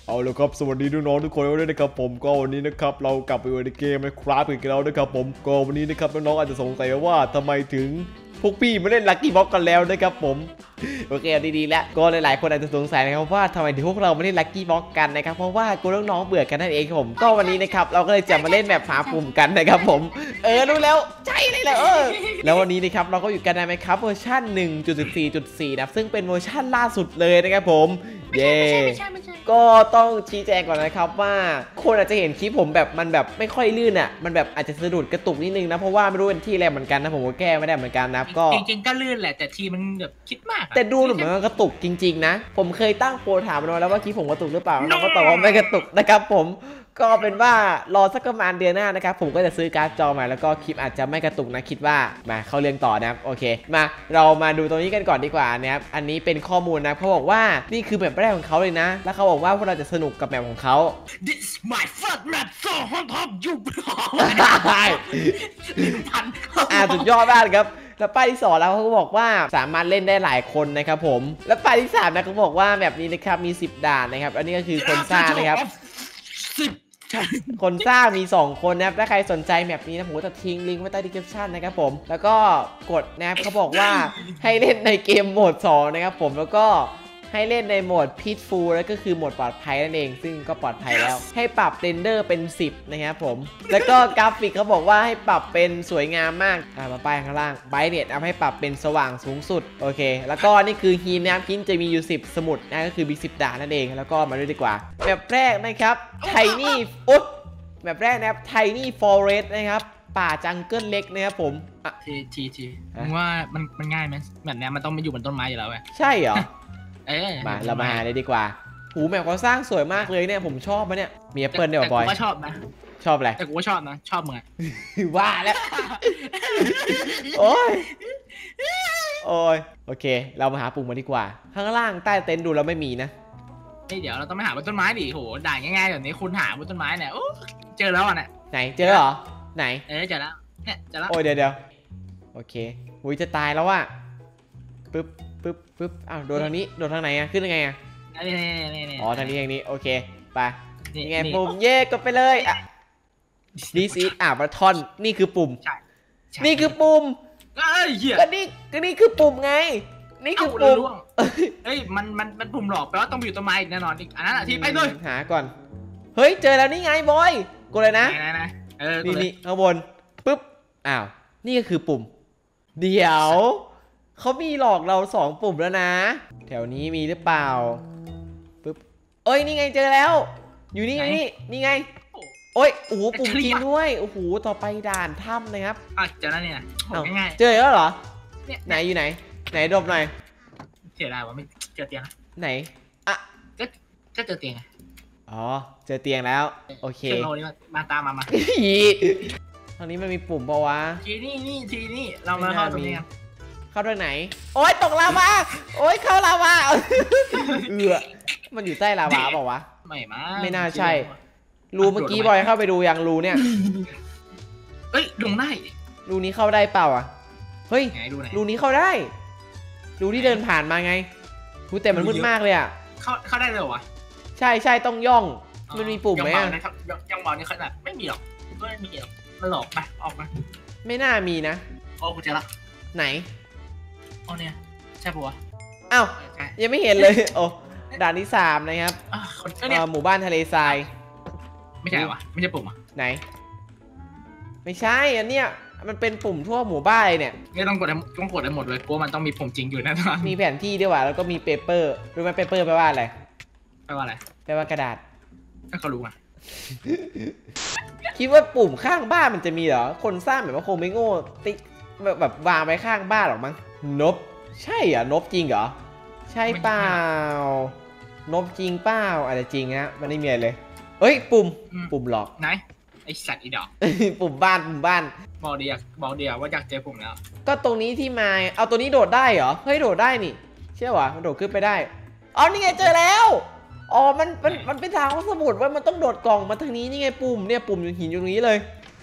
เอาละครับสวัสดีน้องๆทุกคนด้วยนะครับผมก็วันนี้นะครับเรากลับไปในเกมMinecraftอีกแล้วนะครับผมก็วันนี้นะครับน้องๆอาจจะสงสัยว่าทำไมถึงพวกพี่มาเล่นลัคกี้บ็อกกันแล้วนะครับผมโอเคดีๆแล้วก็หลายๆคนอาจจะสงสัยนะครับว่าทำไมถึงพวกเราไม่เล่นลัคกี้บ็อกกันนะครับเพราะว่ากูน้องๆเบื่อกันนั่นเองครับผมก็วันนี้นะครับเราก็เลยจะมาเล่นแบบหาปุ่มกันนะครับผมรู้แล้วใช่เลยแหละแล้ววันนี้นะครับเราก็อยู่กันในMinecraftเวอร์ชัน 1.14.4 นะซึ่งเป็นเวอร์ชันล่าสุดเลยนะครับผมเย้ก็ต้องชี้แจงก่อนนะครับว่าคนอาจจะเห็นคลิปผมแบบมันแบบไม่ค่อยลื่นอ่ะมันแบบอาจจะสะดุดกระตุกนิดนึงนะเพราะว่าไม่รู้เป็นที่อะไรเหมือนกันนะผมก็แก้ไม่ได้เหมือนกันนะก็จริงๆก็ลื่นแหละแต่ทีมันแบบคิดมากแต่ดูเหมือนมันกระตุกจริงๆนะผมเคยตั้งโพลถามมันแล้วว่าคลิปผมกระตุกหรือเปล่าน้องก็ตอบว่าไม่กระตุกนะครับผมก็เป็นว่ารอสักประมาณเดือนหน้านะครับผมก็จะซื้อการ์ดจอใหม่แล้วก็คลิปอาจจะไม่กระตุกนะคิดว่ามาเข้าเรื่องต่อนะครับโอเคมาเรามาดูตรงนี้กันก่อนดีกว่านะครับอันนี้เป็นข้อมูลนะเขาบอกว่านี่คือแบบแรกของเขาเลยนะแล้วเขาบอกว่าพวกเราจะสนุกกับแบบของเขา This my first map so on top you สุดยอดมากครับแล้วป้ายที่2แล้วเขาก็บอกว่าสามารถเล่นได้หลายคนนะครับผมแล้วป้ายที่3นะเขาบอกว่าแบบนี้นะครับมี10ด่านนะครับอันนี้ก็คือคนสร้างนะครับคนสร้างมี2คนนะครับถ้าใครสนใจแบบนี้นะผมจะทิ้งลิงก์ไว้ใต้ description นะครับผมแล้วก็กดนะครับเขาบอกว่าให้เล่นในเกมโหมด2นะครับผมแล้วก็ให้เล่นในโหมด Peaceful แล้วก็คือโหมดปลอดภัยนั่นเองซึ่งก็ปลอดภัยแล้วให้ปรับเรนเดอร์เป็น10นะครับผมแล้วก็กราฟิกเขาบอกว่าให้ปรับเป็นสวยงามมากมาป้ายข้างล่างไบรท์เนตให้ปรับเป็นสว่างสูงสุดโอเคแล้วก็นี่คือฮีนนะครับฮีนจะมีอยู่10สมุดนะก็คือมี10ด่านนั่นเองแล้วก็มาดูดีกว่าแบบแรกนะครับไทนี่แบบแรกนะครับไทนี่ฟอเรสต์นะครับป่าจังเกิลเล็กนะครับผมทีมึงว่ามันง่ายไหมแบบนี้มันต้องมาอยู่บนต้นไม้อยู่แล้วไงใช่เหรอมาเรามาหาเลยดีกว่าหูแมวเขาสร้างสวยมากเลยเนี่ยผมชอบมันเนี่ยมีแอปเปิลเดี๋ยวบอยแต่กูก็ชอบนะชอบอะไรแต่กูก็ชอบนะชอบมึงว่าแล้วโอ้ยโอเคเรามาหาปุ่มมาดีกว่าข้างล่างใต้เต็นท์ดูแล้วไม่มีนะเดี๋ยวเราต้องไปหาบนต้นไม้ดิโหด่าง่ายๆแบบนี้คุณหาบนต้นไม้เนี่ยเจอแล้วอ่ะเนี่ยไหนเจอเหรอไหนเจอแล้วเนี่ยเจอแล้วโอ้ยเดี๋ยวโอเคหุยจะตายแล้วว่ะปึ๊บอ้าวโดนทางนี้โดนทางไหนอะขึ้นยังไงอะนี่อ๋อทางนี้โอเคไปนี่ไงปุ่มเย่กดไปเลยอ่ะ This is บัตทอนนี่คือปุ่มนี่คือปุ่มก็นี่คือปุ่มไงนี่คือปุ่มเฮ้ยมันปุ่มหลอกแปลว่าต้องอยู่ต้นไม้แน่นอนอีกอันนั้นที่ไปเลยหาก่อนเฮ้ยเจอแล้วนี่ไงบอยกดเลยนะนี่ข้างบนปึ๊บอ้าวนี่ก็คือปุ่มเดี๋ยวเขามีหลอกเรา2ปุ่มแล้วนะแถวนี้มีหรือเปล่าปึ๊บนี่ไงเจอแล้วอยู่นี่ไงโอ้โหปุ่มจริงด้วยโอ้โหต่อไปด่านถ้ำนะครับเจอแล้วเนี่ยง่ายเจอแล้วเหรอไหนอยู่ไหนดมหน่อยเสียดายว่าไม่เจอเตียงไหนอ่ะก็เจอเตียงอ๋อเจอเตียงแล้วโอเคโลนี่มาตามมาทางนี้มันมีปุ่มปะวะทีนี่เรามาเข้าตรงนี้กันเข้าทางไหนโอ๊ยตกลาวาเข้าลาวามันอยู่ใต้ลาวาเปล่าวะไม่น่าใช่รูเมื่อกี้บอยเข้าไปดูยังรูเนี่ยลงได้รูนี้เข้าได้เปล่าอ่ะเฮ้ยรูนี้เข้าได้รูที่เดินผ่านมาไงกูแต่มันมืดมากเลยอ่ะเข้าได้เลยเหรอวะใช่ต้องย่องมันมีปุ่มไหมอ่ะยังเบานี่ขนาดไม่มีหรอกไม่มีหรอกมันหลอกไปออกมาไม่น่ามีนะกูเจอละไหนเนี่ยใช่ปะวะอ้าวยังไม่เห็นเลยด่านที่3นะครับหมู่บ้านทะเลทรายไม่ใช่วะไม่ใช่ปุ่มอ่ะไหนไม่ใช่อันเนี้ยมันเป็นปุ่มทั่วหมู่บ้านเนี่ยไม่ต้องกดได้หมดเลยเพราะมันต้องมีปุ่มจริงอยู่แน่นอนมีแผนที่ด้วยว่ะแล้วก็มีเปเปอร์รู้ไหมเปเปอร์แปลว่าอะไรแปลว่ากระดาษถ้าเขารู้อ่ะคิดว่าปุ่มข้างบ้านมันจะมีเหรอคนสร้างแบบว่าคงไม่โง่ติ๊กแบบวางไว้ข้างบ้านหรอกมั้งนบใช่เหรอนบจริงเหรอใช่เปล่านบจริงเปล่าอาจจะจริงนะมันไม่มีอะไรเลยปุ่มหลอกไหนไอสัตว์อีดอกปุ่มบ้านบอกเดียวว่าอยากเจอปุ่มแล้วก็ตรงนี้ที่มาเอาตัวนี้โดดได้เหรอเฮ้ยโดดได้นี่เชื่อวะมันโดดขึ้นไปได้นี่ไงเจอแล้วมันเป็นทางของสมุดว่ามันต้องโดดกล่องมาทางนี้นี่ไงปุ่มอยู่หินอยู่ตรงนี้เลย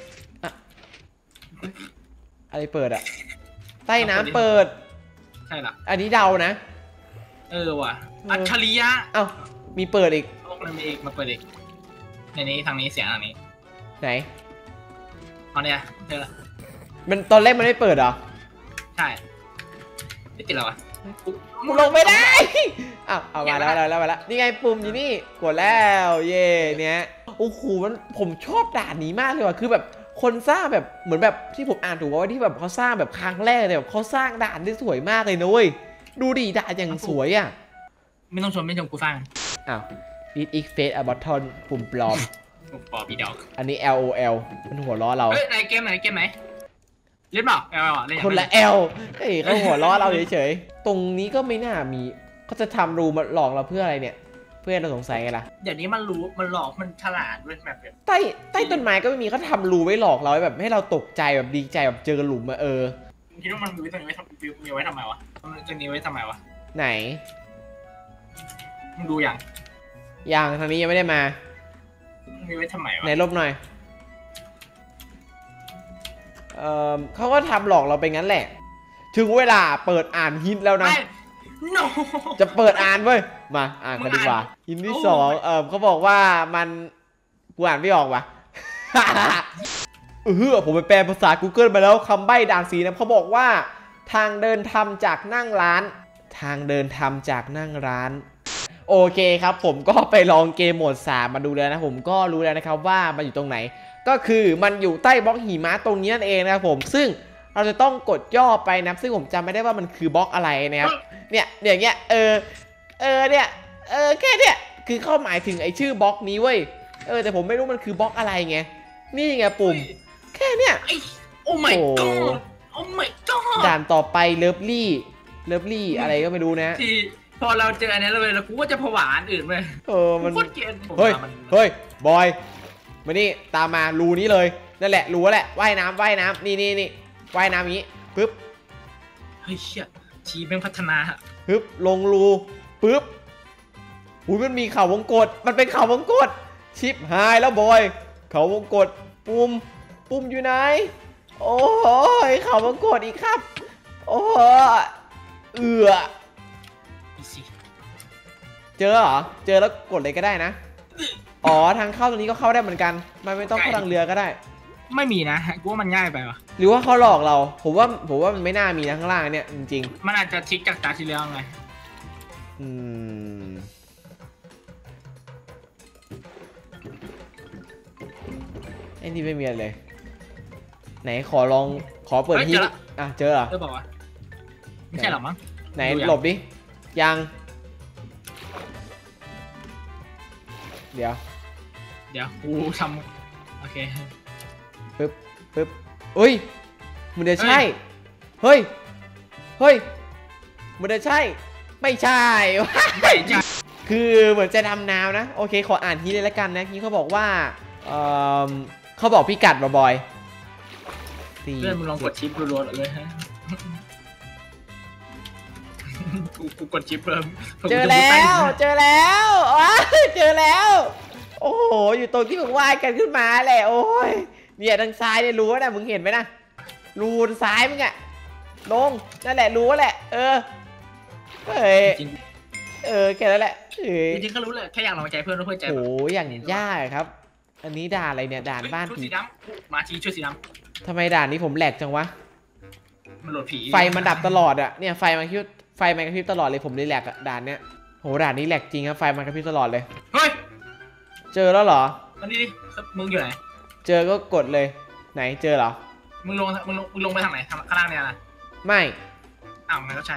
อะไรเปิดอะใต้น้ำเปิดใช่หรออันนี้เดานะว่ะอัจฉริยะมีเปิดอีกมันมีอีกมาเปิดอีกในนี้ทางนี้เสียงทางนี้ไหนเอาเนี่ยเจอละมันตอนแรกมันไม่เปิดเหรอใช่ไม่ติดหรอวะกูลงไม่ได้อ้าวเอามาแล้วนี่ไงปุ่มอยู่นี่กดแล้วเย่เนี้ยโอ้โหมันผมชอบด่านนี้มากเลยว่ะคือแบบคนสร้างแบบเหมือนแบบที่ผมอ่านถูกว่าที่แบบเขาสร้างแบบครั้งแรกเลยแบบเขาสร้างด่านได้สวยมากเลยนะเว้ยดูดิด่านอย่างสวยอ่ะไม่ต้องชมไม่ชมกูสร้างอ้าว This is face a button ปุ่มปลอมกูปอบีดอกอันนี้ LOL มันหัวล้อเราเฮ้ยไหนเกมไหนเล่นเปล่าเล่นคนละ L เฮ้ยเขาหัวล้อเราเฉยๆตรงนี้ก็ไม่น่ามีเขาจะทำรูมาหลอกเราเพื่ออะไรเนี่ยเพื่อเราสงสัยไงล่ะเดี๋ยวนี้มันรู้มันหลอกมันฉลาดด้วยแบบใต้ต้นไม้ก็ไม่มีเขาทำรูไว้หลอกเราแบบให้เราตกใจแบบดีใจแบบเจอหลุมอะคิดว่ามันมีไว้ทำไมมีไว้ทำไมวะมันจะมีไว้ทำไมวะไหนมึงดูอย่างทางนี้ยังไม่ได้มามีไว้ทำไมวะไหนลบหน่อยเขาก็ทำหลอกเราไปงั้นแหละถึงเวลาเปิดอ่านฮิตแล้วนะ no จะเปิดอ่านเว้ยมาอ่านกันดีกว่าฮินที่สองเขาบอกว่ามันกูอ่านไม่ออกว่ะ ผมไปแปลภาษา Google มาแล้วคำใบ้ด่านสีนะเขาบอกว่าทางเดินทำจากนั่งร้านโอเคครับผมก็ไปลองเกมโหมด3มาดูแล้วนะผมก็รู้แล้วนะครับว่ามันอยู่ตรงไหนก็คือมันอยู่ใต้บล็อกหิมะตรงนี้นั่นเองนะครับผมซึ่งเราจะต้องกดย่อไปนะซึ่งผมจำไม่ได้ว่ามันคือบล็อกอะไรนะครับเนี่ยอย่างเงี้ยเนี่ยแค่เนี่ยคือเข้าหมายถึงไอ้ชื่อบล็อกนี้เว้ยแต่ผมไม่รู้มันคือบล็อกอะไรไงนี่ไงปุ่มแค่เนี่ยโอ้ my god โอ้ my god ด่านต่อไปเลิฟลี่อะไรก็ไม่รู้นะที่พอเราเจออันนี้เลยเรากูก็จะผวาอันอื่นเลยมันโคตรเกลียดเฮ้ยบอยมานี่ตามมารูนี้เลยนั่นแหละรูแหละว่ายน้ำนี่ว่ายน้ำอย่างนี้ปึ๊บเฮ้ยเชี่ยชีเป็นพัฒนาฮะปึ๊บลงรูปึ๊บอุ้ยมันมีเขาวงกตมันเป็นเขาวงกตชิปหายแล้วบอยเขาวงกตปุ่มอยู่ไหนโอ้ยเขาวงกตอีกครับโอ้เจอเหรอเจอแล้วกดเลยก็ได้นะอ๋อทางเข้าตรงนี้ก็เข้าได้เหมือนกันมันไม่ต้องเข้าทางเรือก็ได้ไม่มีนะกูว่ามันง่ายไปวะหรือว่าเขาหลอกเราผมว่ามันไม่น่ามีข้างล่างเนี่ยจริงๆมันอาจจะทิกจากตาที่แล้วไงไอ้นี่ไม่มีอะไรเลยไหนขอเปิดที่เจอเหรอบอกว่าไม่ใช่หรอมั้งไหนหลบดิยังเดี๋ยวกูทำโอเคปึ๊บเฮ้ยมันจะใช่เฮ้ยมันจะใช่ไม่ใช่คือเหมือนจะดำน้ำนะโอเคขออ่านทีเลยละกันนะทีเขาบอกว่าเขาบอกพิกัดบอยเพื่อนมึงลองกดชิปรัวๆเลยฮะกูกดชิปเพิ่มเจอแล้วโอ้โหอยู่ตรงที่มึงว่ายกันขึ้นมาแหละโอ้ยเนี่ยทางซ้ายเนี่ยรู้นะมึงเห็นไหมนะรูซ้ายมึงอะลงนั่นแหละรู้แหละแค่นั้นแหละจริงๆก็รู้เลยแค่อยากลองใจเพื่อนเพื่อใจโอ้ยอย่างยากครับอันนี้ด่านอะไรเนี่ยด่านบ้านผีมาทีช่วยสีดำทำไมด่านนี้ผมแหลกจังวะมันโหลดผีไฟมันดับตลอดอะเนี่ยไฟมันกระพริบตลอดเลยผมเลยแหลกอะด่านเนี้ยโหด่านนี้แหลกจริงครับไฟมันกระพริบตลอดเลยเฮ้ยเจอแล้วเหรออันนี้ดิมึงอยู่ไหนเจอก็กดเลยไหนเจอเหรอมึงลงไปทางไหนข้างล่างเนี่ยนะไม่งั้นก็ใช่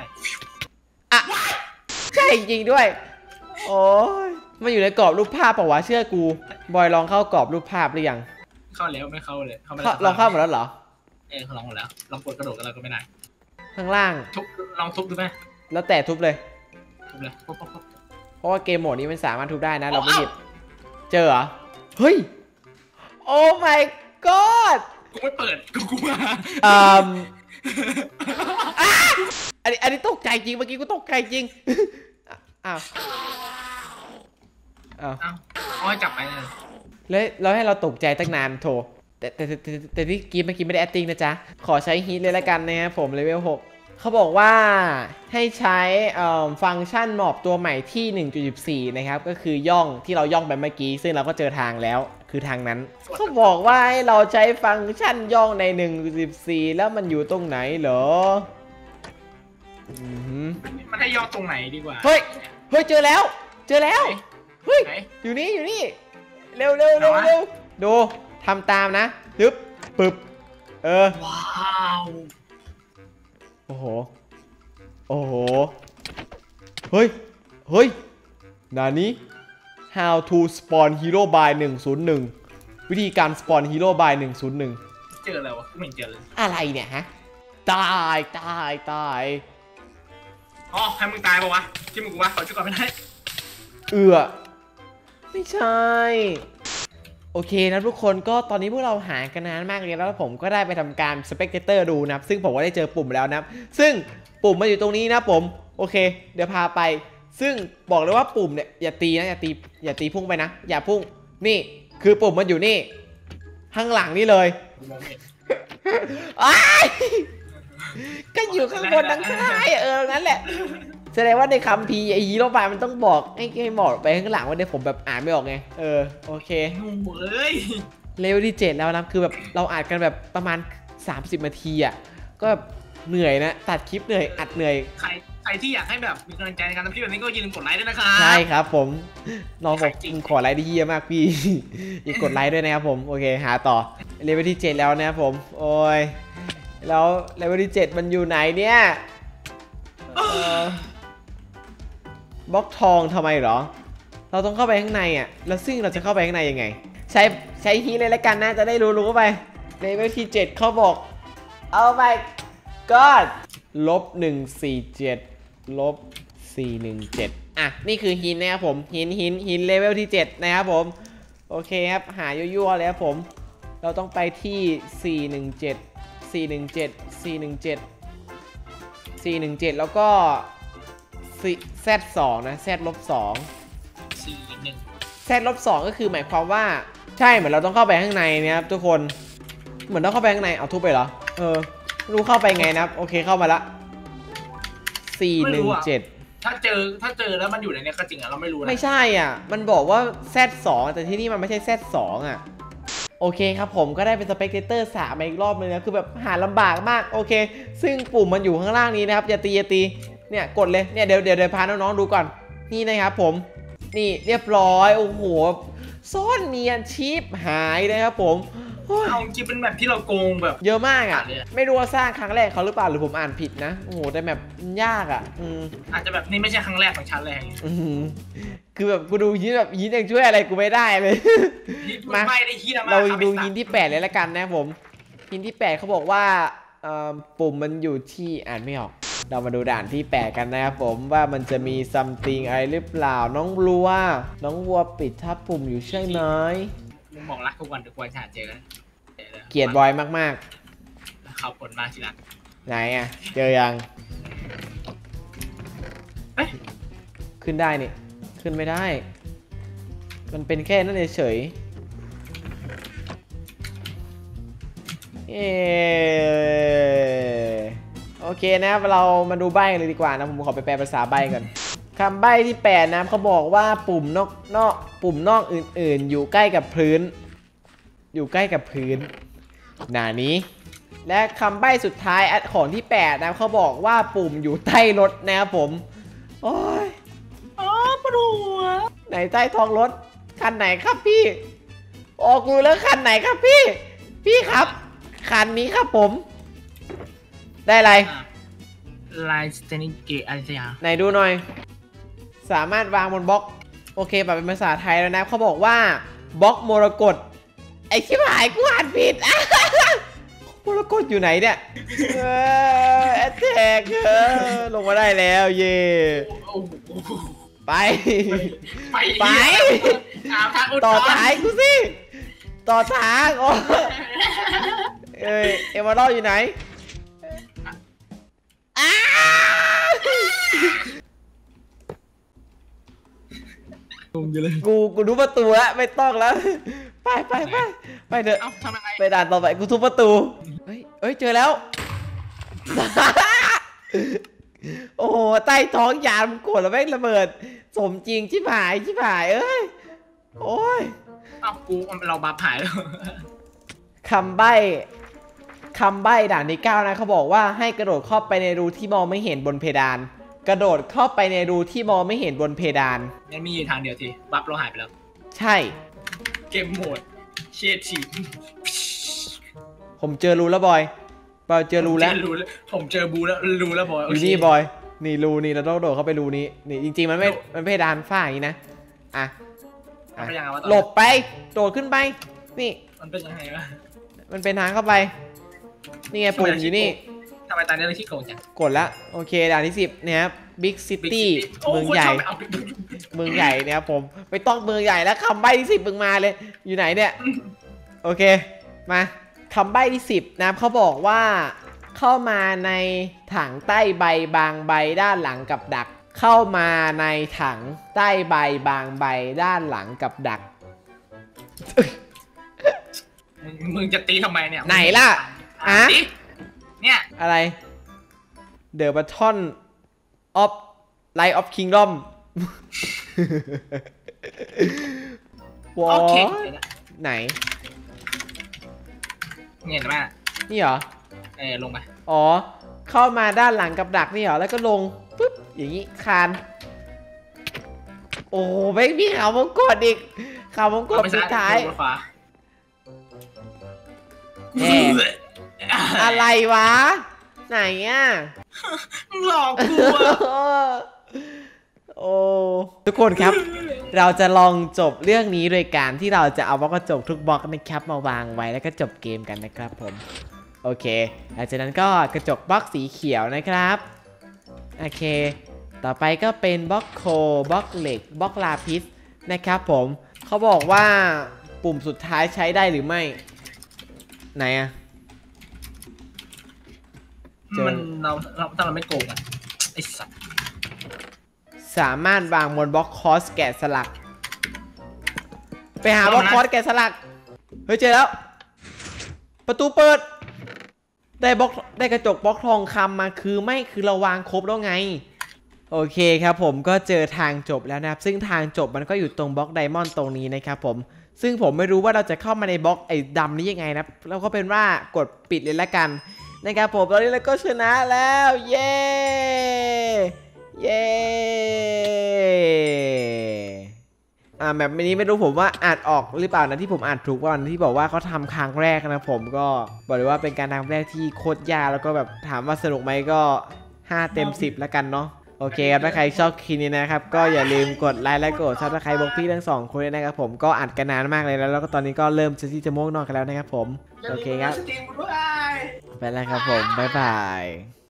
ใช่จริงด้วยโอ้ยมันอยู่ในกรอบรูปภาพเปล่าวะเชื่อกูบอยลองเข้ากรอบรูปภาพหรือยังเข้าแล้วไม่เข้าเลยลองเข้าหมดแล้วเหรอเขาลองหมดแล้วลองกดกระโดดกันแล้วก็ไม่ได้ข้างล่างลองทุบดูไหมแล้วแต่ทุบเลยเพราะว่าเกมโหมดนี้มันสามารถทุบได้นะเราไม่หยิบเจอเหรอเฮ้ยโอ้ my god กูไม่เปิดกูมาอันนี้ตกใจจริงเมื่อกี้กูตกใจจริงอ้อยจับไปเลยแล้วให้เราตกใจตั้งนานโถแต่ที่เมื่อกี้ไม่ได้ acting นะจ๊ะขอใช้ฮีทเลยละกันนะครับผมเลเวล6 เขาบอกว่าให้ใช้ฟังก์ชันหมอบตัวใหม่ที่ 1.14 นะครับก็คือย่องที่เราย่องไปเมื่อกี้ซึ่งเราก็เจอทางแล้วคือทางนั้นเขาบอกว่าให้เราใช้ฟังก์ชันย่องใน 1.14 แล้วมันอยู่ตรงไหนเหรอมันให้ย่อตรงไหนดีกว่าเฮ้ยเจอแล้วเฮ้ยอยู่นี่เร็วดูทำตามนะปึ๊บว้าวโอ้โหเฮ้ยนานี้ how to spawn hero by 101วิธีการ spawn hero by 101 เจออะไรวะไม่เจอเลยอะไรเนี่ยฮะตายอ๋อให้มึงตายป่าวะที่มึงกูวะขอช่วยก่อนไม่ได้ไม่ใช่โอเคนะทุกคนก็ตอนนี้พวกเราหากันนานมากเลยแล้วผมก็ได้ไปทำการสเปกเตอร์ดูนะครับซึ่งผมก็ได้เจอปุ่มแล้วนะครับซึ่งปุ่มมันอยู่ตรงนี้นะผมโอเคเดี๋ยวพาไปซึ่งบอกเลยว่าปุ่มเนี่ยอย่าตีนะอย่าตีพุ่งไปนะอย่าพุ่งนี่คือปุ่มมันอยู่นี่ข้างหลังนี่เลยก็อยู่ข้างบนทั้งซ้ายนั่นแหละแสดงว่าในคัมภีร์ไอ้ฮีโร่บายมันต้องบอกให้หมอบไปข้างหลังว่าเดี๋ยวผมแบบอ่านไม่ออกไงโอเคเลเวลที่7แล้วนะคือแบบเราอ่านกันแบบประมาณ30 นาทีอ่ะก็แบบเหนื่อยนะตัดคลิปเหนื่อยอัดเหนื่อยใครที่อยากให้แบบมีกำลังใจในการทำคลิปแบบนี้ก็อย่าลืมกดไลค์ด้วยนะครับใช่ครับผมน้องบอกขอไลค์ได้เยี่ยมมากพี่อย่ากดไลค์ด้วยนะครับผมโอเคหาต่อเลเวลที่7แล้วนะครับผมโอ้ยแล้วเลเวลที่7มันอยู่ไหนเนี่ยบล็อกทองทำไมเหรอเราต้องเข้าไปข้างในอ่ะแล้วซึ่งเราจะเข้าไปข้างในยังไงใช้ฮีเลยแล้วกันนะจะได้รู้ไปเลเวลที่7เขาบอกเอาไปก็-147-417อ่ะนี่คือหินนะครับผมหินเลเวลที่7นะครับผมโอเคครับหายั่วๆเลยครับผมเราต้องไปที่417แล้วก็Z2 นะZ-2 Z-2ก็คือหมายความว่าใช่เหมือนเราต้องเข้าไปข้างในนะครับทุกคนเหมือนต้องเข้าไปข้างในเอาทุบไปเหรอรู้เข้าไปไงนะครับโอเคเข้ามาละ417ถ้าเจอแล้วมันอยู่ในนี้ก็จริงอะเราไม่รู้นะไม่ใช่อ่ะมันบอกว่า Z2 แต่ที่นี่มันไม่ใช่ Z2 อ่ะโอเคครับผมก็ได้เป็นสเปกเตอร์3มาอีกรอบนึงนะคือแบบหาลำบากมากโอเคซึ่งปุ่มมันอยู่ข้างล่างนี้นะครับอย่าตีเนี่ยกดเลยเนี่ยเดี๋ยวพาน้องๆดูก่อนนี่นะครับผมนี่เรียบร้อยโอ้โหซ่อนเนียนชีพหายนะครับผมเอาจริงเป็นแบบที่เราโกงแบบเยอะมากอ่ะไม่รู้ว่าสร้างครั้งแรกเขาหรือเปล่าหรือผมอ่านผิดนะโอ้โหแต่แบบยากอ่ะอาจจะแบบนี่ไม่ใช่ครั้งแรกของฉันเลยคือแบบกูดูยินยังช่วยอะไรกูไม่ได้เลยมาเราดูยินที่8เลยละกันนะผมยินที่8เขาบอกว่าปุ่มมันอยู่ที่อ่านไม่ออกเรามาดูด่านที่8กันนะครับผมว่ามันจะมีซัมติงอะไรหรือเปล่าน้องวัวปิดทับปุ่มอยู่ใช่ไหมมึงมองรักทุกวันหาเจอเกลียดบอยมากๆขอบคุณมากสิรักไหนอ่ะเจอยังขึ้นได้นี่ขึ้นไม่ได้มันเป็นแค่นั้นเฉยโอเคนะเรามาดูใบ้เลยดีกว่านะผมขอไปแปลภาษาใบ้ก่อนคำใบ้ที่8นะเขาบอกว่าปุ่มปุ่มนอกอื่นๆอยู่ใกล้กับพื้นหน้านี้และคำใบ้สุดท้ายของที่8นะเขาบอกว่าปุ่มอยู่ใต้รถนะครับผมโอ้ยปวดหัวไหนใต้ท้องรถคันไหนครับพี่ออกกูแล้วคันไหนครับพี่ครับคันนี้ครับผมได้อะไรลายสเตนิเกะอะไรสักอย่างไหนดูหน่อยสามารถวางบนบล็อกโอเคปรับเป็นภาษาไทยแล้วนะเขาบอกว่าบล็อกมรกตไอ้ชิบหายกูอ่านผิดมรกตอยู่ไหนเนี่ยแอตแทกลงมาได้แล้วเย่ไปต่อท้ายกูสิต่อทางโอ้เอมาร์ลอยู่ไหนกูดูประตูแล้วไม่ต้องแล้วไปเถอะไปด่านต่อไปกูทุบประตูเฮ้ยเจอแล้วโอ้โหใต้ท้องยานมันกดแล้วแม่งระเบิดสมจริงชิบหายเอ้ยโอ้ยเอ้ากูเราบัฟหายแล้วคำใบ้ด่านที่9นะเขาบอกว่าให้กระโดดเข้าไปในรูที่มองไม่เห็นบนเพดาน กระโดดเข้าไปในรูที่มองไม่เห็นบนเพดานงั้นมีอยู่ทางเดียวทีบัฟเราหายไปแล้วใช่เกมโหมดเชียร์ทีมผมเจอรูแล้วบอยเจอรูแล้วผมเจอบูแล้วรูแล้วบอยอยู่นี่บอยนี่รูนี่เราต้องโดดเข้าไปรูนี้นี่จริงๆมันเพดานฝ้าอย่างนี้นะอ่ะหลบไปโดดขึ้นไปนี่มันเป็นยังไงวะมันเป็นทางเข้าไปนี่ไงปุ่มอยู่นี่ทำไมตอนนี้เราขี้โกงจังกดแล้วโอเคด่านที่10เนี่ยครับบิ๊กซิตี้เมืองใหญ่เนี่ยครับผมไม่ต้องเมืองใหญ่แล้วคำใบ้ที่10มึงมาเลยอยู่ไหนเนี่ยโอเคมาคำใบ้ที่10นะครับเขาบอกว่าเข้ามาในถังใต้ใบบางใบด้านหลังกับดักเข้ามาในถังใต้ใบบางใบด้านหลังกับดักมึงจะตีทำไมเนี่ยไหนล่ะอ่ะเนี่ยอะไร The Battle of Light of Kingdom วอโอเคไหนเนี่ยเห็นไหมนี่เหรอลงไปอ๋อ เข้ามาด้านหลังกับดักนี่เหรอ แล้วก็ลงปุ๊บอย่างนี้คานโอ้ไม่มีขาวมงกฎอีกขาวมงกฎสุดท้ายแหมอะไรวะ ไหนอ่ะหลอกกูโอ้ทุกคนครับ เราจะลองจบเรื่องนี้โดยการที่เราจะเอาบล็อกกระจกทุกบล็อกนะครับมาวางไว้แล้วก็จบเกมกันนะครับผมโอเคหลังจากนั้นก็กระจกบล็อกสีเขียวนะครับโอเคต่อไปก็เป็นบล็อกโคบล็อกเหล็กบล็อกลาพิสนะครับผมเขาบอกว่าปุ่มสุดท้ายใช้ได้หรือไม่ไหนอะมันเราถ้าเราไม่โกงอ่ะไอ้สัตว์สามารถวางบนบล็อกคอสแกะสลักไปหาบล็อกคอสแกะสลักเฮ้ยเจอแล้วประตูเปิดได้กระจกบล็อกทองคำมาคือเราวางครบแล้วไงโอเคครับผมก็เจอทางจบแล้วนะครับซึ่งทางจบมันก็อยู่ตรงบล็อกไดมอนด์ตรงนี้นะครับผมซึ่งผมไม่รู้ว่าเราจะเข้ามาในบล็อกไอ้ดำนี้ยังไงนะแล้วก็เป็นว่ากดปิดเลยละกันนะครับผมตอนนี้เราก็ชนะแล้วเย้แบบนี้ไม่รู้ผมว่าอ่านออกหรือเปล่านะที่ผมอ่านถูกว่าวันที่บอกว่าเขาทำครั้งแรกนะผมก็บอกเลยว่าเป็นการทำแรกที่โคตรยากแล้วก็แบบถามว่าสนุกไหมก็5 เต็ม 10แล้วกันเนาะโอเคครับถ้าใครชอบคลิปนี้นะครับก็อย่าลืมกดไลค์และกดซับสไครบ์บอกพี่ทั้ง2คนด้วยนะครับผมก็อัดกันนานมากเลยแล้วก็ตอนนี้ก็เริ่มที่จะม่วงนอนกันแล้วนะครับผมโอเคครับไปแล้วครับผมบ๊ายบาย